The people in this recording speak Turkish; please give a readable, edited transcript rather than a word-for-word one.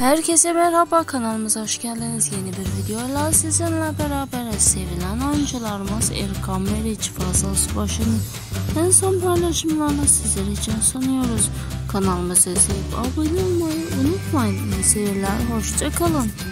Herkese merhaba, kanalımıza hoş geldiniz. Yeni bir videoyla sizinle beraberiz. Sevilen oyuncularımız Erkan Meriç, Fazıl Subaşı'nın en son paylaşımlarını sizler için sunuyoruz. Kanalımıza sevip abone olmayı unutmayın. İyi seyirler, hoşça kalın.